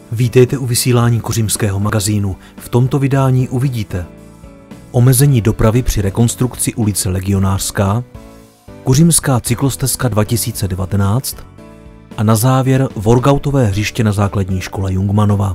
Vítejte u vysílání Kořimského magazínu. V tomto vydání uvidíte omezení dopravy při rekonstrukci ulice Legionářská, Kořimská cyklostezka 2019 a na závěr workoutové hřiště na základní škole Jungmannova.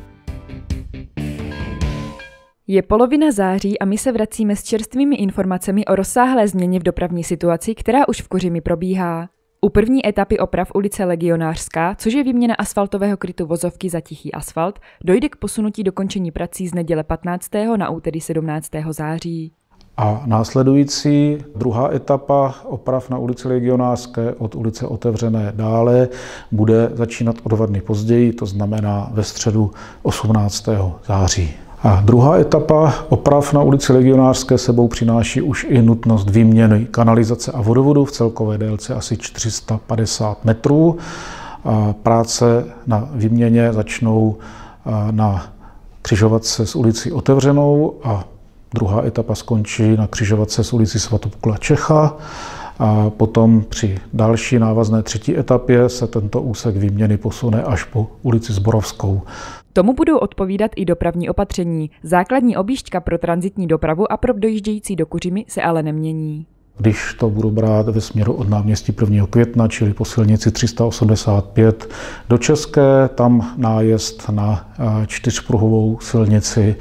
Je polovina září a my se vracíme s čerstvými informacemi o rozsáhlé změně v dopravní situaci, která už v Kořimi probíhá. U první etapy oprav ulice Legionářská, což je výměna asfaltového krytu vozovky za tichý asfalt, dojde k posunutí dokončení prací z neděle 15. na úterý 17. září. A následující druhá etapa oprav na ulici Legionářské od ulice Otevřené dále bude začínat o 2 dny později, to znamená ve středu 18. září. A druhá etapa oprav na ulici Legionářské sebou přináší už i nutnost výměny kanalizace a vodovodu v celkové délce asi 450 metrů. A práce na výměně začnou na křižovatce s ulicí Otevřenou a druhá etapa skončí na křižovatce s ulicí Svatopluka Čecha. A potom při další návazné třetí etapě se tento úsek výměny posune až po ulici Zborovskou. Tomu budou odpovídat i dopravní opatření. Základní objížďka pro tranzitní dopravu a pro dojíždějící do Kořimy se ale nemění. Když to budu brát ve směru od náměstí 1. května, čili po silnici 385 do České, tam nájezd na 4pruhovou silnici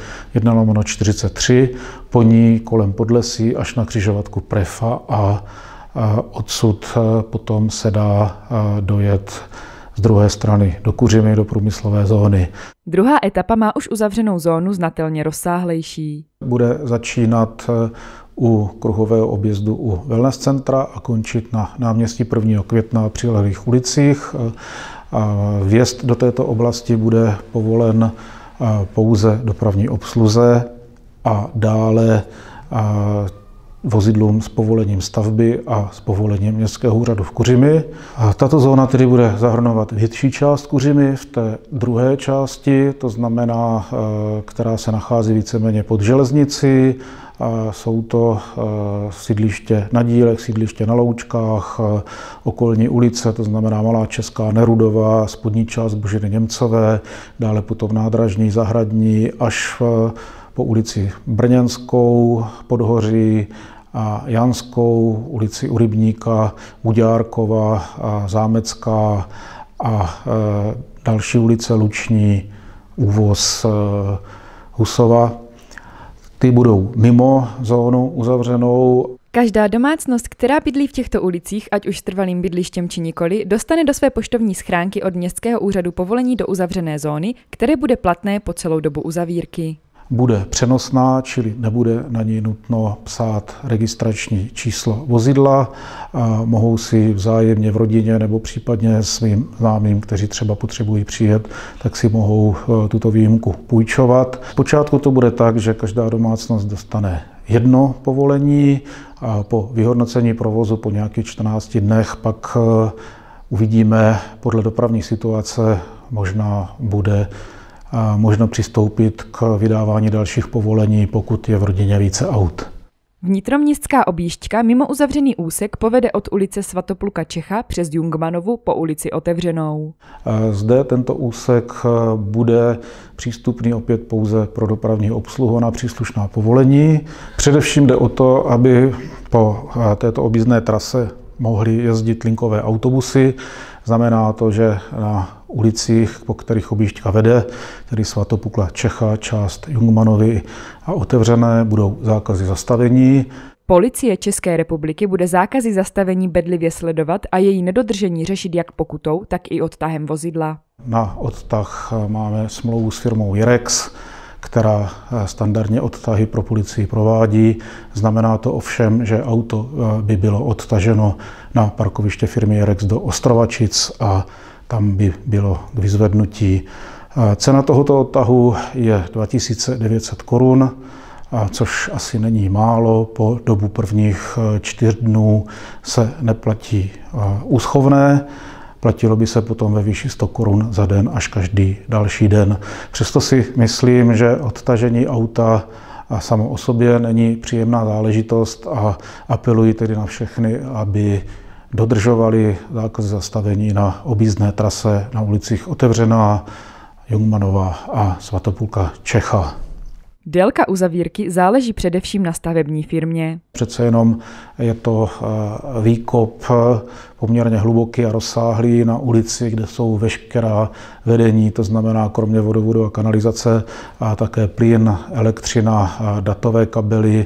1/43, po ní kolem Podlesí až na křižovatku Prefa a odsud potom se dá dojet z druhé strany do Kořimy, do průmyslové zóny. Druhá etapa má už uzavřenou zónu znatelně rozsáhlejší. Bude začínat u kruhového objezdu u wellness centra a končit na náměstí 1. května a přilehlých ulicích. Vjezd do této oblasti bude povolen pouze dopravní obsluze a dále vozidlům s povolením stavby a s povolením Městského úřadu v Kořimi. Tato zóna tedy bude zahrnovat větší část Kořimy v té druhé části, to znamená, která se nachází víceméně pod železnici. Jsou to sídliště na Dílech, sídliště na Loučkách, okolní ulice, to znamená Malá Česká, Nerudová, spodní část Boženy Němcové, dále potom Nádražní, Zahradní, až po ulici Brněnskou, Podhoří a Janskou, ulici u Rybníka, Buďárkova, Zámecká a další ulice Luční, Úvoz, Husova. Ty budou mimo zónu uzavřenou. Každá domácnost, která bydlí v těchto ulicích, ať už s trvalým bydlištěm či nikoli, dostane do své poštovní schránky od Městského úřadu povolení do uzavřené zóny, které bude platné po celou dobu uzavírky. Bude přenosná, čili nebude na ní nutno psát registrační číslo vozidla. Mohou si vzájemně v rodině nebo případně svým známým, kteří třeba potřebují přijet, tak si mohou tuto výjimku půjčovat. Zpočátku to bude tak, že každá domácnost dostane jedno povolení a po vyhodnocení provozu po nějakých 14 dnech pak uvidíme podle dopravní situace, možná bude možno přistoupit k vydávání dalších povolení, pokud je v rodině více aut. Vnitroměstská objížďka mimo uzavřený úsek povede od ulice Svatopluka Čecha přes Jungmannovu po ulici Otevřenou. Zde tento úsek bude přístupný opět pouze pro dopravní obsluhu na příslušná povolení. Především jde o to, aby po této objízdné trase mohly jezdit linkové autobusy. Znamená to, že na ulicích, po kterých objížďka vede, tedy Svatopluka Čecha, část Jungmannovy a Otevřené, budou zákazy zastavení. Policie České republiky bude zákazy zastavení bedlivě sledovat a její nedodržení řešit jak pokutou, tak i odtahem vozidla. Na odtah máme smlouvu s firmou Jirex, která standardně odtahy pro policii provádí. Znamená to ovšem, že auto by bylo odtaženo na parkoviště firmy Jirex do Ostrovačic a tam by bylo k vyzvednutí. Cena tohoto odtahu je 2900 korun, což asi není málo. Po dobu prvních 4 dnů se neplatí úschovné. Platilo by se potom ve výši 100 korun za den až každý další den. Přesto si myslím, že odtažení auta samo o sobě není příjemná záležitost a apeluji tedy na všechny, aby dodržovali zákaz zastavení na objízdné trase na ulicích Otevřená, Jungmanova a Svatopulka Čecha. Délka uzavírky záleží především na stavební firmě. Přece jenom je to výkop poměrně hluboký a rozsáhlý na ulici, kde jsou veškerá vedení, to znamená kromě vodovodu a kanalizace a také plyn, elektřina, datové kabely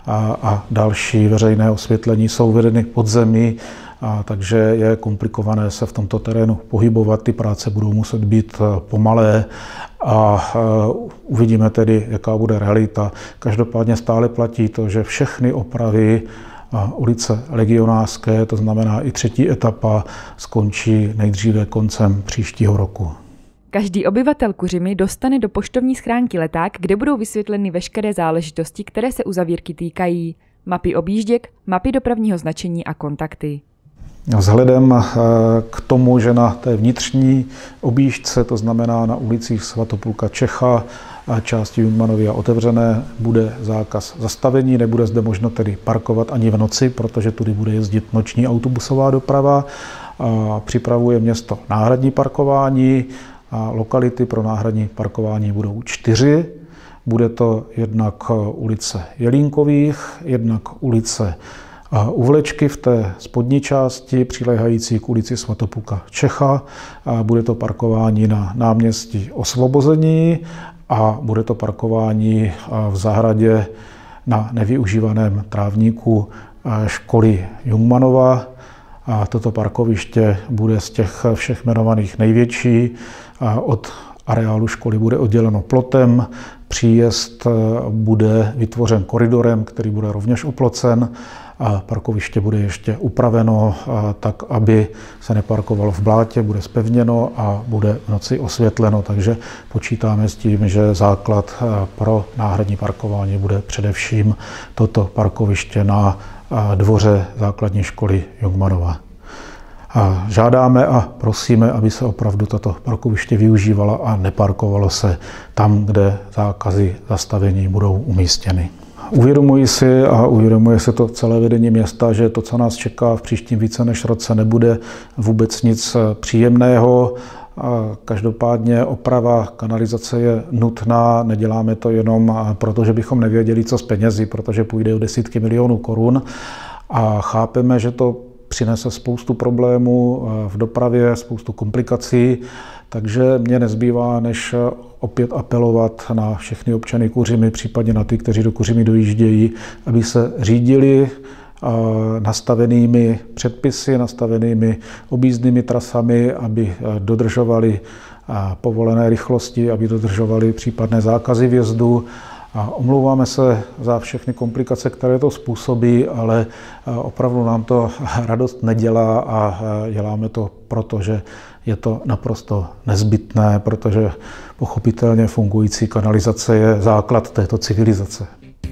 a další veřejné osvětlení jsou vedeny pod zemí. Takže je komplikované se v tomto terénu pohybovat, ty práce budou muset být pomalé a uvidíme tedy, jaká bude realita. Každopádně stále platí to, že všechny opravy ulice Legionářské, to znamená i třetí etapa, skončí nejdříve koncem příštího roku. Každý obyvatel Kuřimy dostane do poštovní schránky leták, kde budou vysvětleny veškeré záležitosti, které se uzavírky týkají. Mapy objížděk, mapy dopravního značení a kontakty. Vzhledem k tomu, že na té vnitřní objížďce, to znamená na ulicích Svatopulka Čecha a části Jungmanovy a otevřené, bude zákaz zastavení, nebude zde možno tedy parkovat ani v noci, protože tudy bude jezdit noční autobusová doprava. Připravuje město náhradní parkování a lokality pro náhradní parkování budou 4. Bude to jednak ulice Jelínkových, jednak ulice U Vlečky v té spodní části, přiléhající k ulici Svatopulka Čecha. Bude to parkování na náměstí Osvobození a bude to parkování v zahradě na nevyužívaném trávníku školy Jungmanova. A toto parkoviště bude z těch všech jmenovaných největší. Od areálu školy bude odděleno plotem, příjezd bude vytvořen koridorem, který bude rovněž oplocen. A parkoviště bude ještě upraveno tak, aby se neparkovalo v blátě, bude zpevněno a bude v noci osvětleno. Takže počítáme s tím, že základ pro náhradní parkování bude především toto parkoviště na dvoře základní školy Jungmanova. A žádáme a prosíme, aby se opravdu tato parkoviště využívala a neparkovalo se tam, kde zákazy zastavení budou umístěny. Uvědomuji si a uvědomuje se to celé vedení města, že to, co nás čeká v příštím více než roce, nebude vůbec nic příjemného. Každopádně oprava kanalizace je nutná, neděláme to jenom proto, že bychom nevěděli, co s penězi, protože půjde o desítky milionů korun a chápeme, že to přinese spoustu problémů v dopravě, spoustu komplikací, takže mě nezbývá, než opět apelovat na všechny občany Kuřimy, případně na ty, kteří do Kuřimy dojíždějí, aby se řídili nastavenými předpisy, nastavenými objízdnými trasami, aby dodržovali povolené rychlosti, aby dodržovali případné zákazy vjezdu. A omlouváme se za všechny komplikace, které to způsobí, ale opravdu nám to radost nedělá a děláme to proto, že je to naprosto nezbytné, protože pochopitelně fungující kanalizace je základ této civilizace.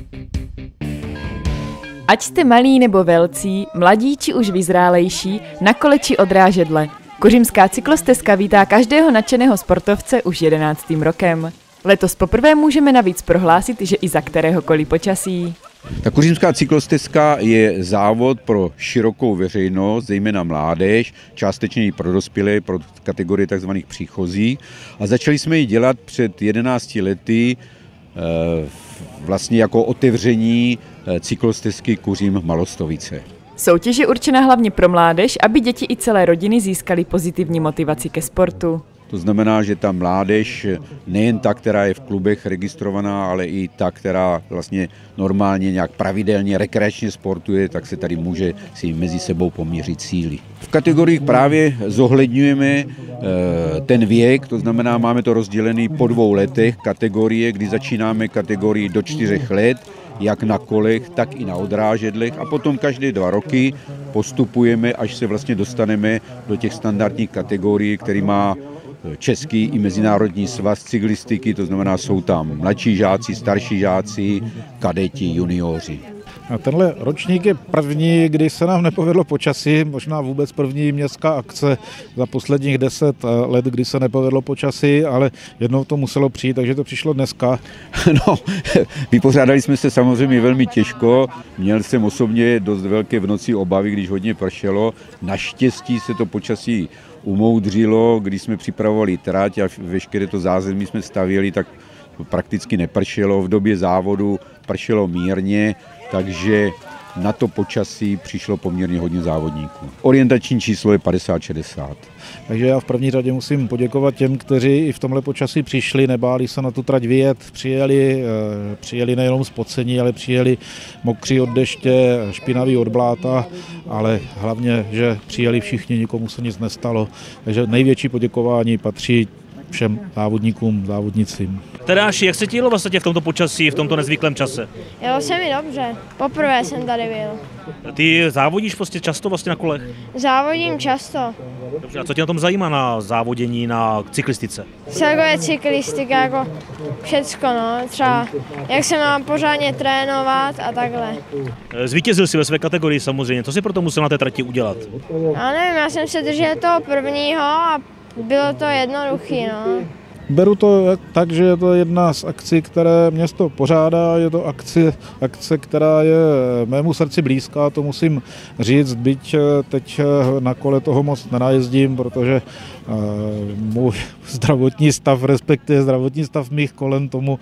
Ať jste malí nebo velcí, mladí či už vyzrálejší, na kole či odrážedle. Kuřimská cyklostezka vítá každého nadšeného sportovce už 11. rokem. Letos poprvé můžeme navíc prohlásit, že i za kteréhokoliv počasí. Ta kuřimská cyklostezka je závod pro širokou veřejnost, zejména mládež, částečně i pro dospělé, pro kategorii tzv. Příchozích. A začali jsme ji dělat před 11 lety vlastně jako otevření cyklostezky Kuřim Malostovice. Soutěž je určena hlavně pro mládež, aby děti i celé rodiny získaly pozitivní motivaci ke sportu. To znamená, že ta mládež, nejen ta, která je v klubech registrovaná, ale i ta, která vlastně normálně nějak pravidelně rekreačně sportuje, tak se tady může si mezi sebou poměřit síly. V kategoriích právě zohledňujeme ten věk, to znamená, máme to rozdělený po 2 letech kategorie, kdy začínáme kategorii do 4 let, jak na kolech, tak i na odrážedlech a potom každé 2 roky postupujeme, až se vlastně dostaneme do těch standardních kategorií, který má Český i Mezinárodní svaz cyklistiky, to znamená, jsou tam mladší žáci, starší žáci, kadeti, junioři. A tenhle ročník je první, kdy se nám nepovedlo počasí, možná vůbec první městská akce za posledních 10 let, kdy se nepovedlo počasí, ale jednou to muselo přijít, takže to přišlo dneska. No, vypořádali jsme se samozřejmě velmi těžko, měl jsem osobně dost velké v noci obavy, když hodně pršelo, naštěstí se to počasí umoudřilo, když jsme připravovali trať a veškeré to zázemí jsme stavěli, tak prakticky nepršelo. V době závodu pršelo mírně, takže na to počasí přišlo poměrně hodně závodníků. Orientační číslo je 50-60. Takže já v první řadě musím poděkovat těm, kteří i v tomhle počasí přišli, nebáli se na tu trať vyjet, přijeli nejenom spocení, ale přijeli mokří od deště, špinaví od bláta, ale hlavně, že přijeli všichni, nikomu se nic nestalo. Takže největší poděkování patří všem závodníkům, závodnicím. Tadáši, jak se ti jelo vlastně v tomto počasí, v tomto nezvyklém čase? Jelo se mi dobře, poprvé jsem tady byl. Ty závodíš prostě často vlastně na kolech? Závodím často. Dobře, a co tě na tom zajímá na závodění, na cyklistice? Celkově cyklistika, jako všecko, no. Třeba jak se mám pořádně trénovat a takhle. Zvítězil jsi ve své kategorii samozřejmě, co jsi proto musel na té trati udělat? Já nevím, já jsem se držel toho prvního a bylo to jednoduché, no. Beru to tak, že je to jedna z akcí, které město pořádá, je to akce, která je mému srdci blízká, to musím říct, byť teď na kole toho moc nenajezdím, protože můj zdravotní stav, respektive zdravotní stav mých kolen tomu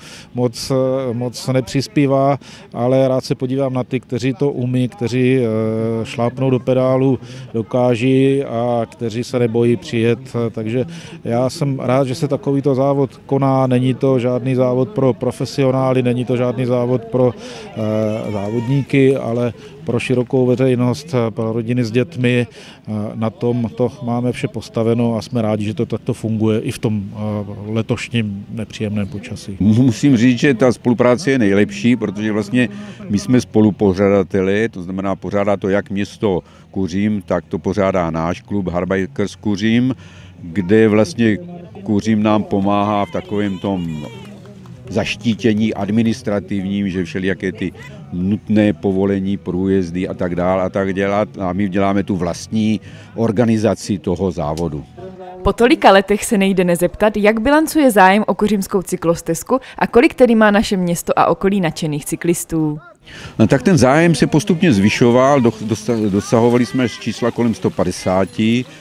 moc nepřispívá, ale rád se podívám na ty, kteří to umí, kteří šlápnou do pedálu, dokáží a kteří se nebojí přijet, takže já jsem rád, že se takovýto závod koná, není to žádný závod pro profesionály, není to žádný závod pro závodníky, ale pro širokou veřejnost, pro rodiny s dětmi. Na tom to máme vše postaveno a jsme rádi, že to takto funguje i v tom letošním nepříjemném počasí. Musím říct, že ta spolupráce je nejlepší, protože vlastně my jsme spolupořadateli, to znamená pořádá to jak město Kuřím, tak to pořádá náš klub Harbikers Kuřím, kde vlastně Kuřím nám pomáhá v takovém tom zaštítění administrativním, že všelijaké ty nutné povolení, průjezdy a tak dále a tak dělat. A my děláme tu vlastní organizaci toho závodu. Po tolika letech se nejde nezeptat, jak bilancuje zájem o kuřimskou cyklostezku a kolik tedy má naše město a okolí nadšených cyklistů. No, tak ten zájem se postupně zvyšoval, dosahovali jsme z čísla kolem 150,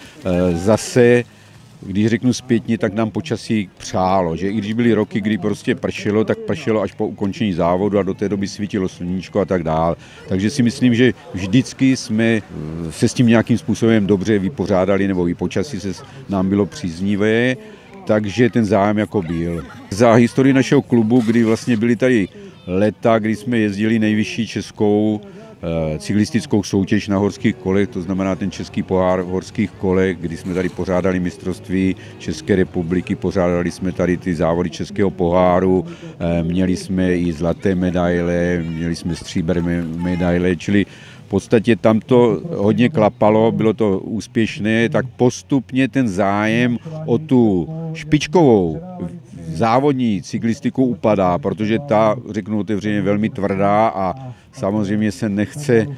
zase když řeknu zpětně, tak nám počasí přálo, že i když byly roky, kdy prostě pršelo, tak pršelo až po ukončení závodu a do té doby svítilo sluníčko a tak dál. Takže si myslím, že vždycky jsme se s tím nějakým způsobem dobře vypořádali, nebo i počasí se nám bylo příznivé, takže ten zájem jako byl. Za historii našeho klubu, kdy vlastně byly tady leta, kdy jsme jezdili nejvyšší českou cyklistickou soutěž na horských kolech, to znamená ten český pohár v horských kolech, kdy jsme tady pořádali mistrovství České republiky, pořádali jsme tady ty závody českého poháru, měli jsme i zlaté medaile, měli jsme stříbrné medaile, čili v podstatě tam to hodně klapalo, bylo to úspěšné, tak postupně ten zájem o tu špičkovou závodní cyklistiku upadá, protože ta, řeknu otevřeně, velmi tvrdá a samozřejmě se nechce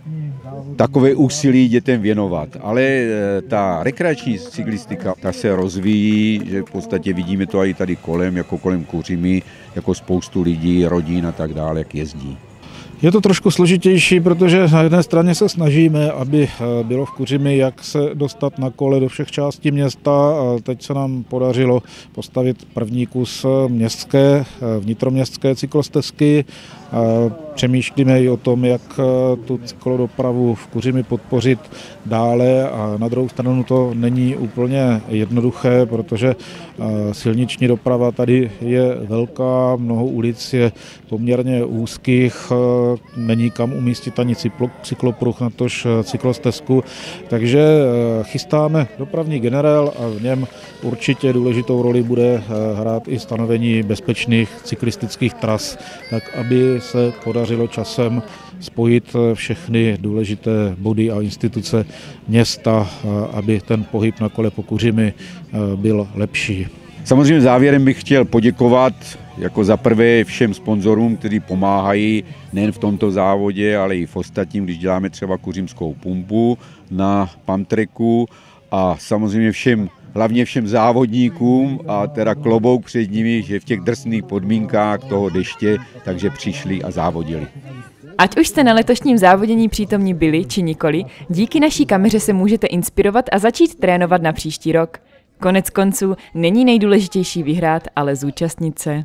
takové úsilí dětem věnovat. Ale ta rekreační cyklistika, ta se rozvíjí, že v podstatě vidíme to i tady kolem, jako kolem Kuřimy, jako spoustu lidí, rodin a tak dále, jak jezdí. Je to trošku složitější, protože na jedné straně se snažíme, aby bylo v Kuřimi, jak se dostat na kole do všech částí města. Teď se nám podařilo postavit první kus městské, vnitroměstské cyklostezky. Přemýšlíme i o tom, jak tu cyklodopravu v Kuřimi podpořit dále a na druhou stranu to není úplně jednoduché, protože silniční doprava tady je velká, mnoho ulic je poměrně úzkých, není kam umístit ani cyklopruh, natož cyklostezku, takže chystáme dopravní generál a v něm určitě důležitou roli bude hrát i stanovení bezpečných cyklistických tras, tak aby se podařilo časem spojit všechny důležité body a instituce města, aby ten pohyb na kole po Kuřimi byl lepší. Samozřejmě závěrem bych chtěl poděkovat jako za prvé všem sponzorům, kteří pomáhají nejen v tomto závodě, ale i v ostatním, když děláme třeba kuřimskou pumpu na Pamtreku a samozřejmě hlavně všem závodníkům a teda klobouk před nimi, že v těch drsných podmínkách toho deště, takže přišli a závodili. Ať už jste na letošním závodění přítomní byli či nikoli, díky naší kameře se můžete inspirovat a začít trénovat na příští rok. Konec konců není nejdůležitější vyhrát, ale zúčastnit se.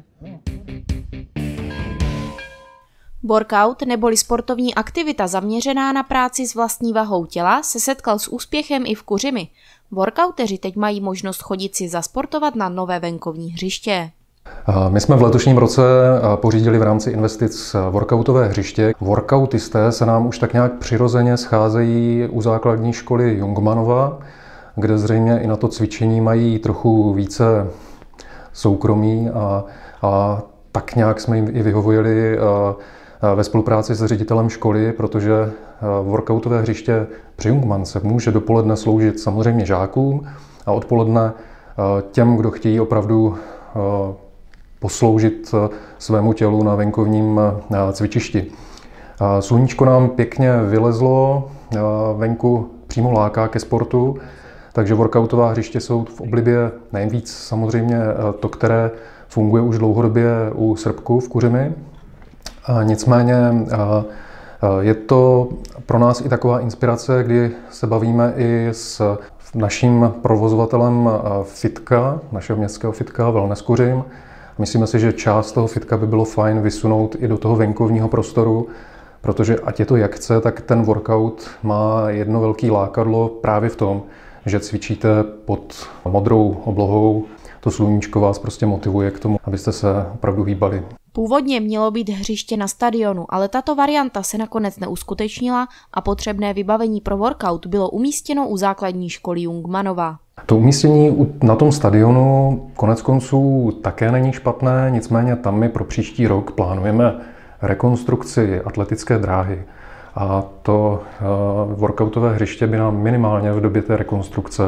Workout neboli sportovní aktivita zaměřená na práci s vlastní vahou těla se setkal s úspěchem i v Kuřimi. Workouteři teď mají možnost chodit si zasportovat na nové venkovní hřiště. My jsme v letošním roce pořídili v rámci investic workoutové hřiště. Workoutisté se nám už tak nějak přirozeně scházejí u základní školy Jungmannova, kde zřejmě i na to cvičení mají trochu více soukromí a tak nějak jsme jim i vyhověli ve spolupráci s ředitelem školy, protože workoutové hřiště při Jungmannce může dopoledne sloužit samozřejmě žákům a odpoledne těm, kdo chtějí opravdu posloužit svému tělu na venkovním cvičišti. Sluníčko nám pěkně vylezlo, venku přímo láká ke sportu, takže workoutová hřiště jsou v oblibě nejvíc samozřejmě to, které funguje už dlouhodobě u Srbku v Kuřimi. Nicméně je to pro nás i taková inspirace, kdy se bavíme i s naším provozovatelem fitka, našeho městského fitka Wellness Kuřim. Myslíme si, že část toho fitka by bylo fajn vysunout i do toho venkovního prostoru, protože ať je to jak chce, tak ten workout má jedno velké lákadlo právě v tom, že cvičíte pod modrou oblohou. To sluníčko vás prostě motivuje k tomu, abyste se opravdu hýbali. Původně mělo být hřiště na stadionu, ale tato varianta se nakonec neuskutečnila a potřebné vybavení pro workout bylo umístěno u základní školy Jungmannova. To umístění na tom stadionu konec konců také není špatné, nicméně tam my pro příští rok plánujeme rekonstrukci atletické dráhy. A to workoutové hřiště by nám minimálně v době té rekonstrukce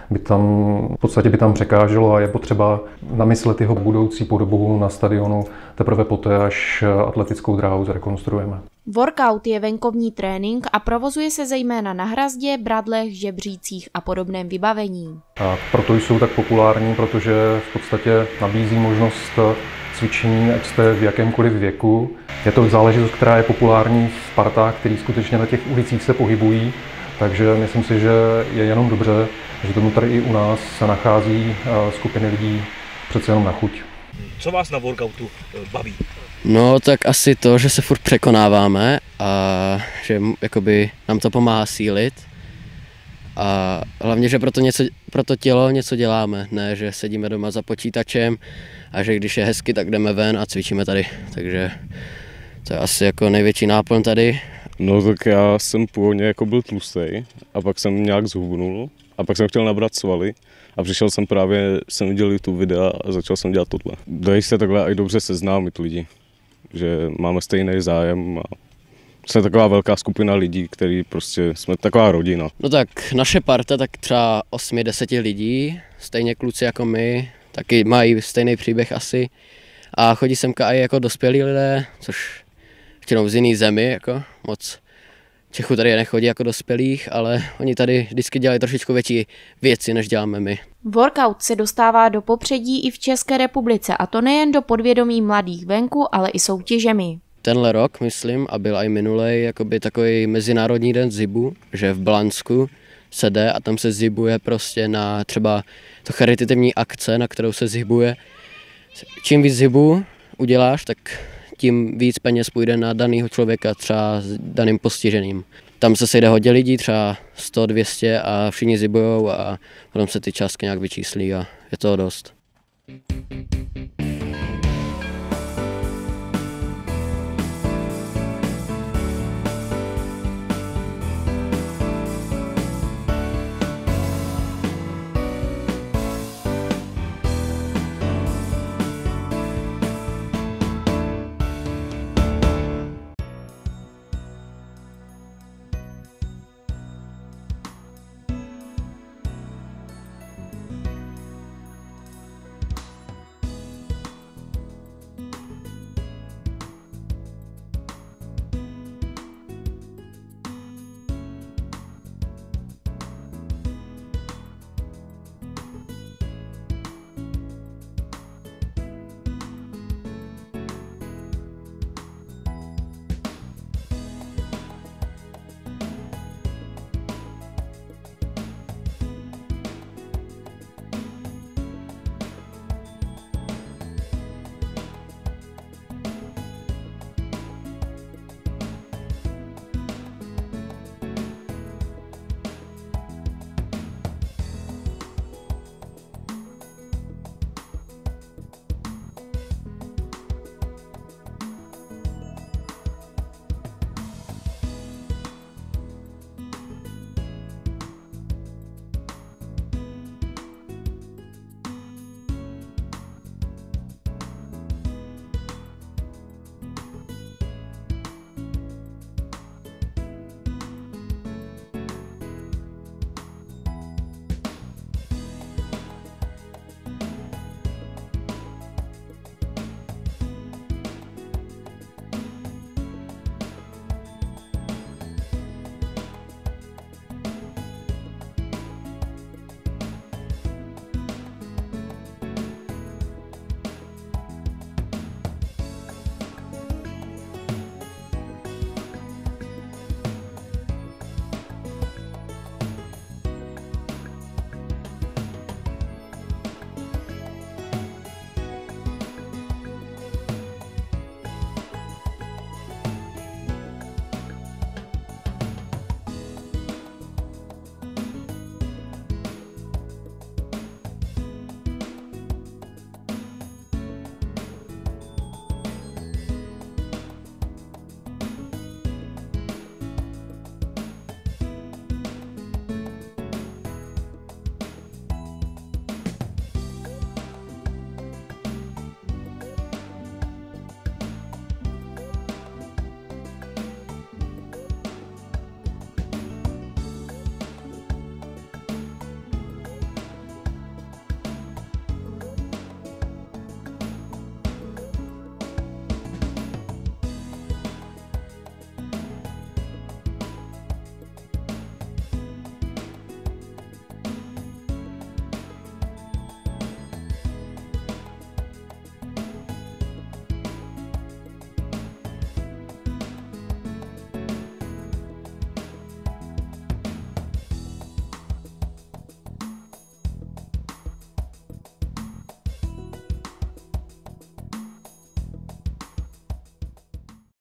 v podstatě by tam překáželo a je potřeba namyslet jeho budoucí podobu na stadionu teprve poté, až atletickou dráhu zrekonstruujeme. Workout je venkovní trénink a provozuje se zejména na hrazdě, bradlech, žebřících a podobném vybavení. A proto jsou tak populární, protože v podstatě nabízí možnost cvičení, ať jste v jakémkoliv věku. Je to záležitost, která je populární v partách, který skutečně na těch ulicích se pohybují, takže myslím si, že je jenom dobře, že tomu tady i u nás se nachází skupiny lidí přece jenom na chuť. Co vás na workoutu baví? No tak asi to, že se furt překonáváme a že jakoby nám to pomáhá sílit a hlavně, že pro to tělo něco děláme, ne, že sedíme doma za počítačem a že když je hezky, tak jdeme ven a cvičíme tady, takže to je asi jako největší náplň tady. No tak já jsem původně jako byl tlustý a pak jsem nějak zhubnul a pak jsem chtěl nabrat svaly a jsem viděl YouTube videa a začal jsem dělat tohle. Dají se takhle i dobře seznámit lidi, že máme stejný zájem a jsme taková velká skupina lidí, který prostě jsme taková rodina. No tak naše parta, tak třeba 8-10 lidí, stejně kluci jako my, taky mají stejný příběh asi a chodí semka i jako dospělí lidé, což většinou z jiný zemi, jako moc Čechů tady nechodí jako dospělých, ale oni tady vždycky dělají trošičku větší věci, než děláme my. Workout se dostává do popředí i v České republice, a to nejen do podvědomí mladých venku, ale i soutěžemi. Tenhle rok, myslím, a byl i minulej, jakoby takový mezinárodní den zibu, že v Blansku se jde a tam se zibuje prostě na třeba to charitativní akce, na kterou se zibuje. Čím víc zibu uděláš, tak tím víc peněz půjde na danýho člověka třeba s daným postižením. Tam se sejde hodně lidí, třeba 100, 200 a všichni zibujou a potom se ty částky nějak vyčíslí a je toho dost.